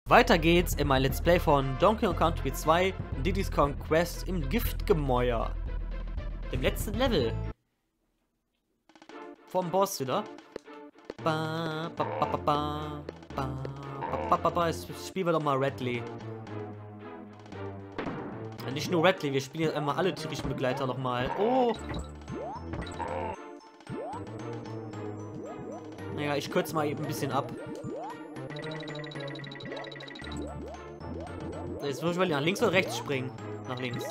Weiter geht's in mein Let's Play von Donkey Kong Country 2 Diddy's Kong Quest im Giftgemäuer. Im letzten Level. Vom Boss wieder. Jetzt spielen wir doch mal Radley. Ja, nicht nur Radley, wir spielen jetzt einmal alle tierischen Begleiter nochmal. Oh! Naja, ich kürze mal eben ein bisschen ab. Jetzt muss ich mal nach links oder rechts springen. Nach links.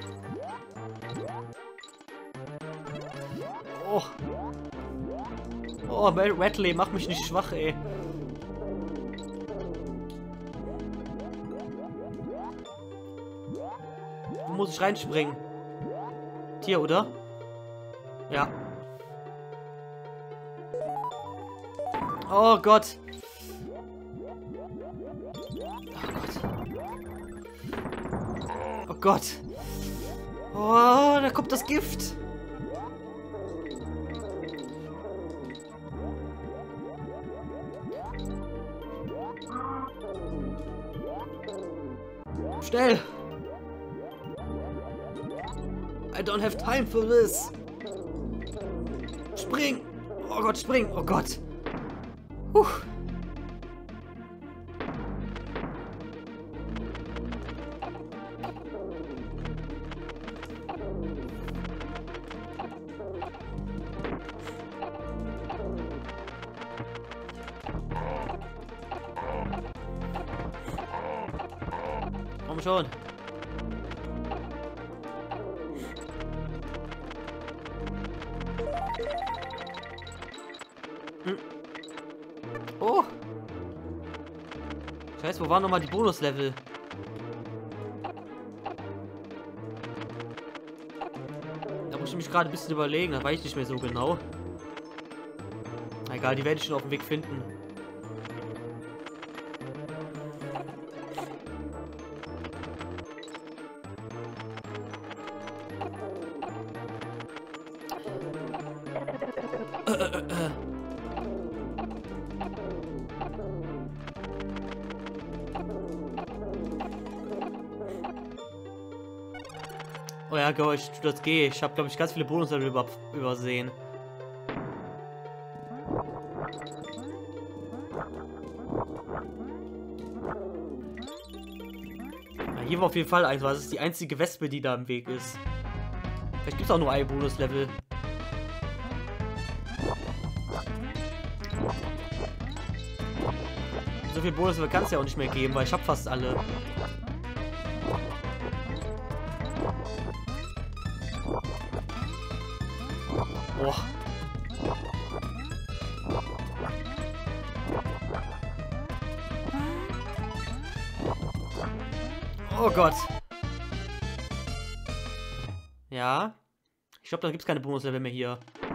Oh. Oh, Radley, mach mich nicht schwach, ey. Wo muss ich reinspringen? Hier, oder? Ja. Oh Gott. Oh Gott. Oh, da kommt das Gift. Schnell. I don't have time for this. Spring. Oh Gott, spring. Oh Gott. Huch. Komm schon. Oh. Scheiße, wo waren nochmal die Bonuslevel? Da muss ich mich gerade ein bisschen überlegen, da weiß ich nicht mehr so genau. Egal, die werde ich schon auf dem Weg finden. Oh ja, das geht. Ich habe, glaube ich, ganz viele Bonuslevel übersehen. Ja, hier war auf jeden Fall eins, weil es ist die einzige Wespe, die da im Weg ist. Vielleicht gibt es auch nur ein Bonuslevel. So viel Bonuslevel kann es ja auch nicht mehr geben, weil ich habe fast alle. Oh. Oh Gott. Ja. Ich glaube, da gibt es keine Bonuslevel mehr hier.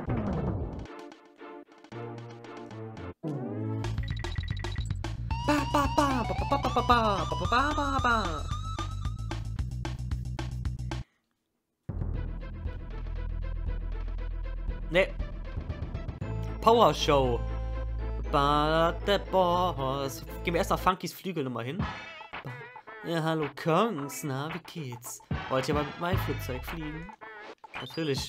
Ne. Power Show. The Boss. Gehen wir erst nach Funkys Flügel nochmal hin. Ja, hallo Kongs. Na, wie geht's? Wollt ihr mal mit meinem Flugzeug fliegen? Natürlich.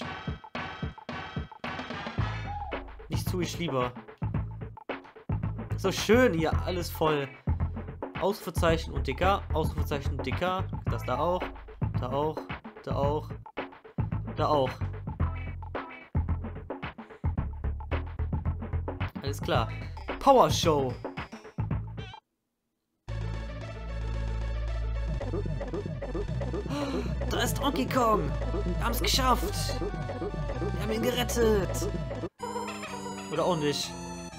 Nicht tue ich lieber. So schön hier, alles voll. Ausrufezeichen und DK. Ausrufezeichen und DK. Das da auch. Da auch. Da auch. Da auch. Alles klar. Power Show. Da ist Donkey Kong. Wir haben es geschafft. Wir haben ihn gerettet. Oder auch nicht.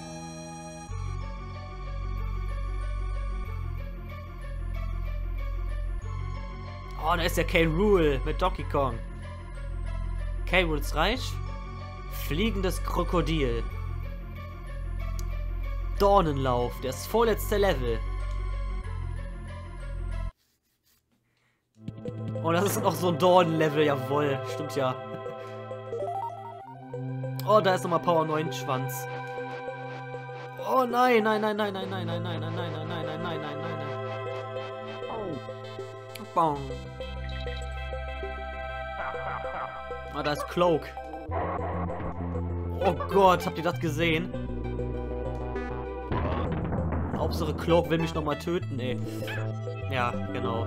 Oh, da ist ja K. Rool mit Donkey Kong. K. Rools Reich. Fliegendes Krokodil. Dornenlauf, das vorletzte Level. Oh, das ist noch so ein Dornenlevel, jawohl. Stimmt ja. Oh, da ist nochmal Power 9 Schwanz. Oh nein, nein, nein, nein, nein, nein, nein, nein, nein, nein, nein, nein, nein, nein, nein, nein. bong. Ah, da ist Cloak. Oh Gott, habt ihr das gesehen? Hauptsache Cloak will mich nochmal töten, ey. Ja, genau.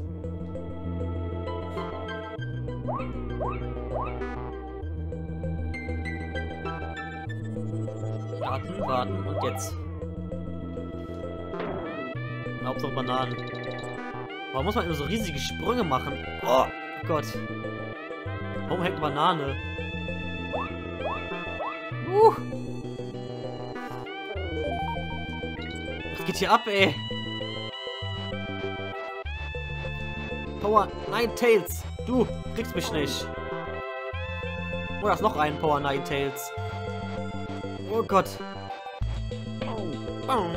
Warten, warten und jetzt. Hauptsache Bananen. Warum muss man immer so riesige Sprünge machen? Oh Gott. Warum hängt Banane? Was geht hier ab, ey? Power Ninetales. Du kriegst mich nicht. Oh, da ist noch ein Power Ninetales. Oh Gott. Oh.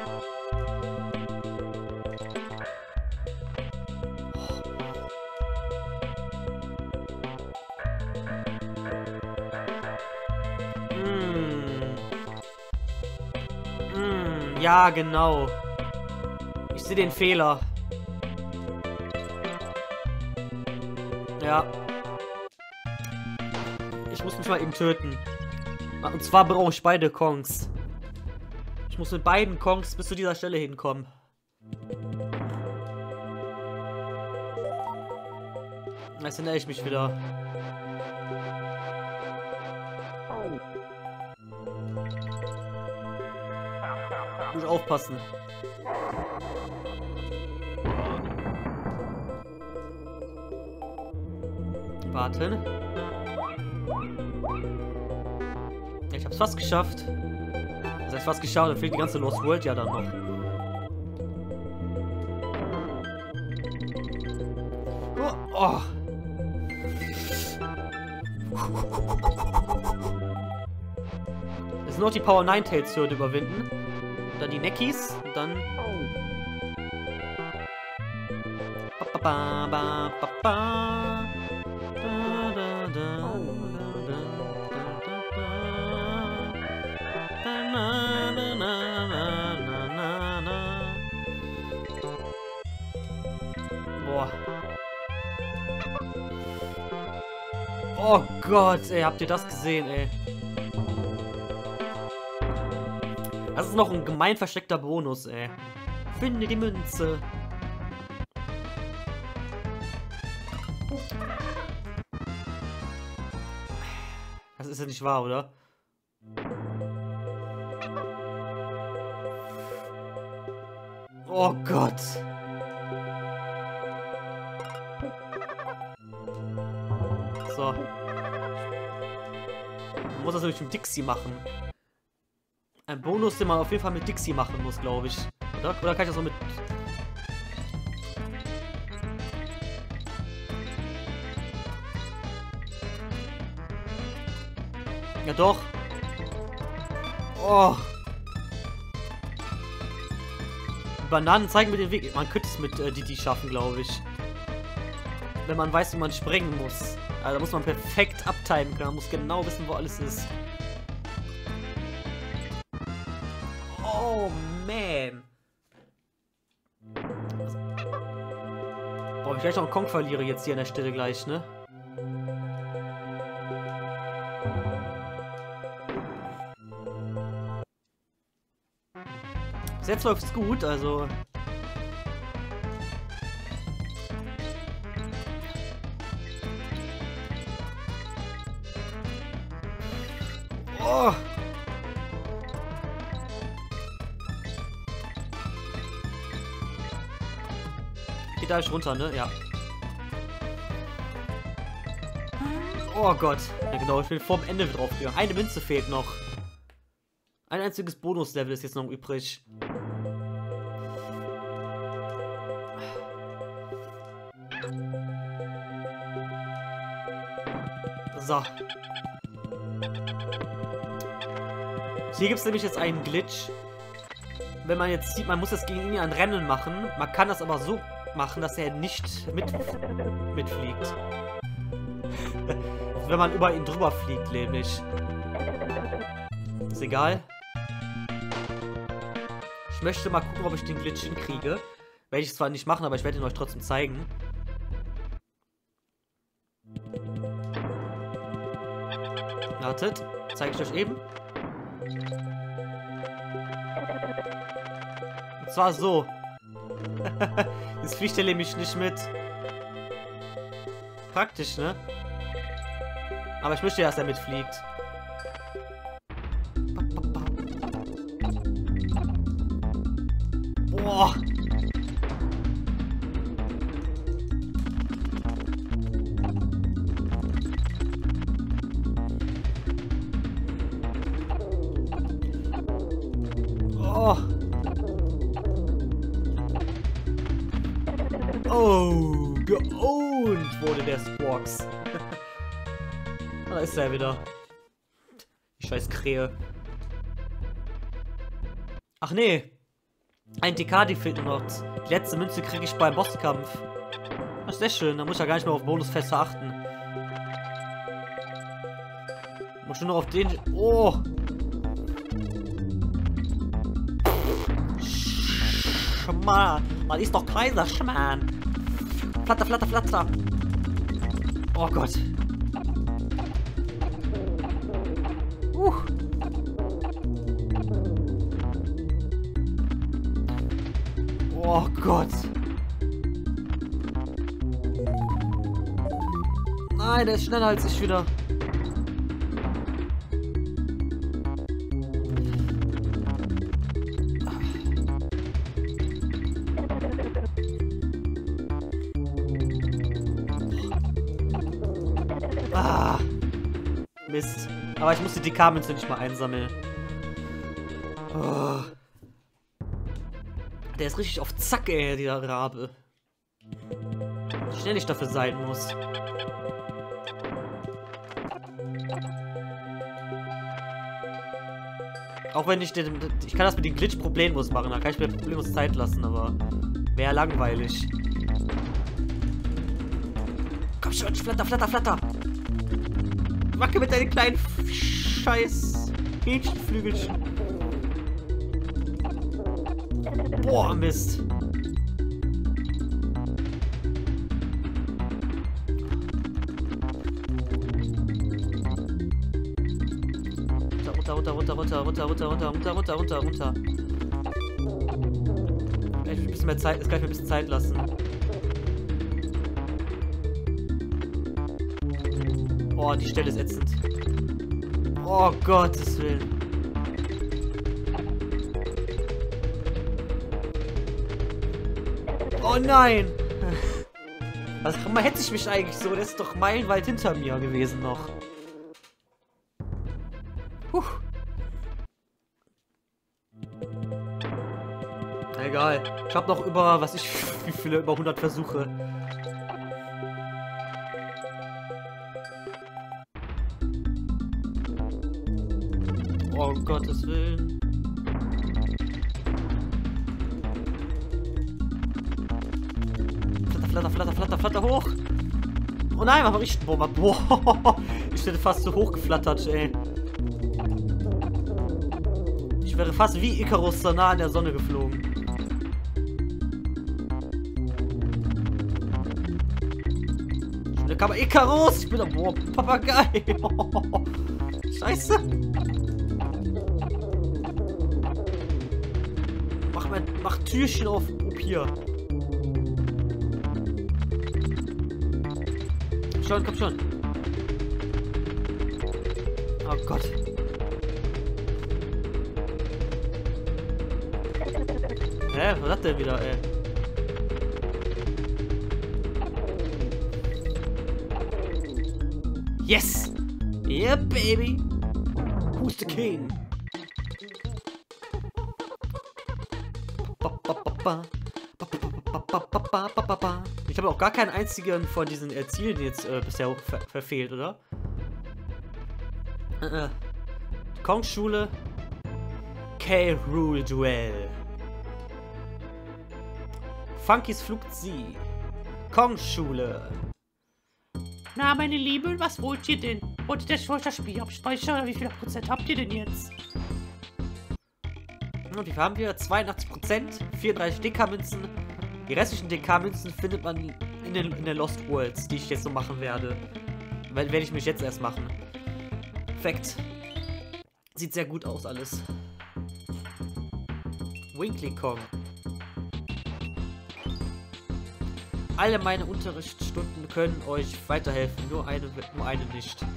Ja, genau. Ich sehe den Fehler. Ja. Ich muss mich mal eben töten. Und zwar brauche ich beide Kongs. Ich muss mit beiden Kongs bis zu dieser Stelle hinkommen. Jetzt erinnere ich mich wieder. Muss ich aufpassen. Warten. Ich hab's fast geschafft. Das heißt fast geschafft, dann fehlt die ganze Lost World ja dann noch. Oh. Es sind noch die Power Ninetales Hürde überwinden. Dann die Neckies und dann. Boah. Oh Gott, ey, habt ihr das gesehen, ey? Das ist noch ein gemein versteckter Bonus, ey. Finde die Münze. Das ist ja nicht wahr, oder? Oh Gott. So. Man muss das nämlich mit Dixie machen. Ein Bonus, den man auf jeden Fall mit Dixie machen muss, glaube ich. Oder kann ich das noch mit... Ja doch. Oh. Bananen zeigen mir den Weg. Man könnte es mit Didi schaffen, glaube ich. Wenn man weiß, wie man springen muss. Also da muss man perfekt abtimen können. Man muss genau wissen, wo alles ist. Oh, man. Boah, wenn ich gleich noch einen Kong verliere jetzt hier an der Stelle gleich, ne? Bis jetzt läuft es gut, also... Oh! Geht da nicht runter, ne? Ja. Oh Gott. Ja genau, ich bin vorm Ende drauf gegangen. Eine Münze fehlt noch. Ein einziges Bonuslevel ist jetzt noch übrig. So. Hier gibt es nämlich jetzt einen Glitch. Wenn man jetzt sieht, man muss jetzt gegen ihn ein Rennen machen. Man kann das aber so machen, dass er nicht mitfliegt. Wenn man über ihn drüber fliegt, nämlich. Ist egal. Ich möchte mal gucken, ob ich den Glitch hinkriege. Werde ich zwar nicht machen, aber ich werde ihn euch trotzdem zeigen. Wartet, zeige ich euch eben. Und zwar so. Jetzt fliegt er nämlich nicht mit. Praktisch, ne? Aber ich möchte ja, dass er mitfliegt. Boah. Oh. Oh, geowned wurde der Sporks. Da ist er wieder. Die scheiß Krähe. Ach nee. Ein TK, die fehlt nur noch. Die letzte Münze kriege ich beim Bosskampf. Das ist sehr schön, da muss ich ja gar nicht mehr auf Bonusfeste achten. Muss schon noch auf den... Oh! Schmarrn! Das ist doch Kaiserschmarrn! Flatter, flatter, flatter! Oh Gott! Oh Gott! Nein, der ist schneller als ich wieder. Ah, Mist. Aber ich muss die DK-Münze nicht mal einsammeln. Oh. Der ist richtig auf Zack, ey, dieser Rabe. Wie schnell ich dafür sein muss. Auch wenn ich den... Ich kann das mit dem Glitch problemlos machen. Da kann ich mir problemlos Zeit lassen, aber... Wäre langweilig. Komm schon, flatter, flatter, flatter! Wacke mit deinen kleinen scheiß Hähnchenflügelchen. Boah, Mist. Runter. Ein bisschen mehr Zeit, jetzt kann ich mir ein bisschen Zeit lassen. Oh, die Stelle ist ätzend. Oh, Gottes Willen. Oh nein! Was hätte ich mich eigentlich so? Der ist doch meilenweit hinter mir gewesen noch. Puh. Egal. Ich habe noch über, wie viele, über 100 Versuche. Oh, um Gottes Willen. Flatter hoch. Oh nein, aber ich... Boah, ich hätte fast so hoch geflattert, ey. Ich wäre fast wie Icarus so nah an der Sonne geflogen. Aber Icarus! Ich bin da... Boah, Papagei! Scheiße! Mach Türchen auf hier. Komm schon. Oh Gott. Hä? Was hat der wieder, ey? Yes! Yeah, baby! Who's the king? Ich habe auch gar keinen einzigen von diesen Zielen jetzt bisher verfehlt, oder? Kong-Schule. K-Rool-Duell. Funkys Flugsieg. Kong-Schule. Na, meine Lieben, was wollt ihr denn? Wollt ihr das Spiel abspeichern? Wie viel Prozent habt ihr denn jetzt? Und wie viel haben wir? 82%, 34 DK-Münzen Die restlichen DK-Münzen findet man in den Lost Worlds, die ich jetzt so machen werde. Werde ich mich jetzt erst machen. Perfekt. Sieht sehr gut aus alles. Winkly Kong. Alle meine Unterrichtsstunden können euch weiterhelfen, nur eine nicht.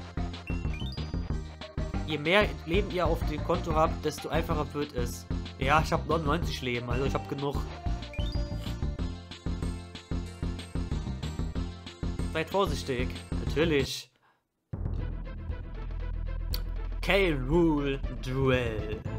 Je mehr Leben ihr auf dem Konto habt, desto einfacher wird es. Ja, ich habe 99 Leben, also ich habe genug. Seid vorsichtig. Natürlich. K-Rool Duell.